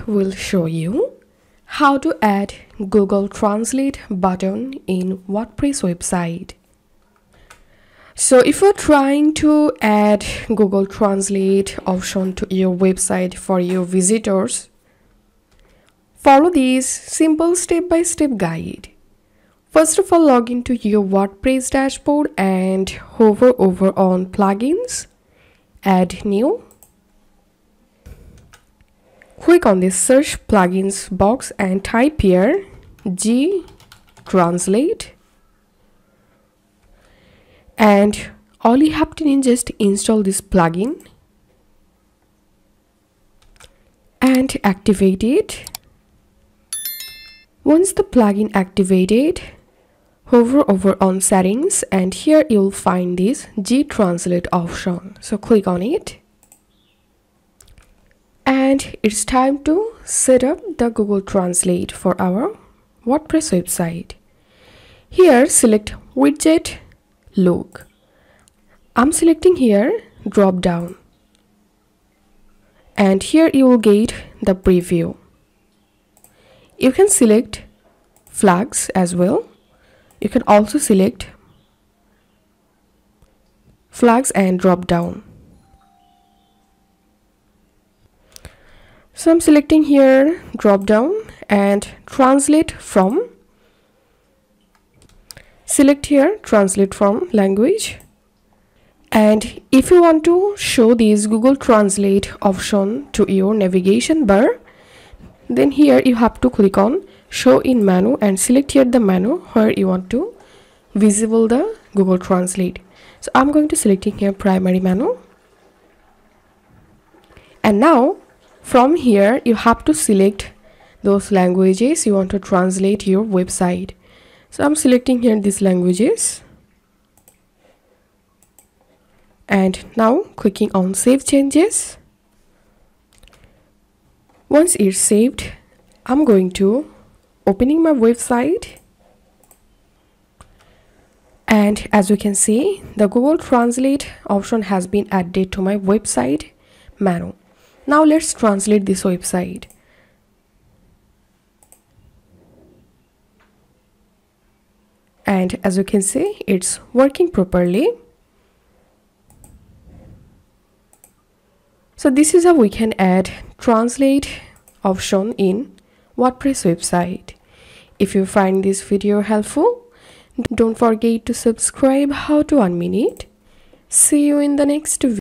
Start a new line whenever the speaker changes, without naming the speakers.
will show you how to add Google Translate button in WordPress website. So if you're trying to add Google Translate option to your website for your visitors, follow this simple step-by-step guide. First of all, log into your WordPress dashboard and hover over on plugins, add new. Click on this search plugins box and type here G Translate, and all you have to do is just install this plugin and activate it. Once the plugin activated, hover over on settings and here you'll find this G Translate option. So click on it. And it's time to set up the Google Translate for our WordPress website. Here select widget look. I'm selecting here drop down. And here you will get the preview. You can select flags as well. You can also select flags and drop down. So I'm selecting here drop down and translate from. Select here translate from language. And if you want to show this Google Translate option to your navigation bar, then here you have to click on show in menu and select here the menu where you want to visible the Google Translate. So I'm going to selecting here primary menu. And now from here you have to select those languages you want to translate your website. So I'm selecting here these languages and now clicking on save changes. Once it's saved, I'm going to opening my website, and as you can see the Google Translate option has been added to my website menu. Now let's translate this website. And as you can see, it's working properly. So this is how we can add translate option in WordPress website. If you find this video helpful, don't forget to subscribe How to 1 Minute. See you in the next video.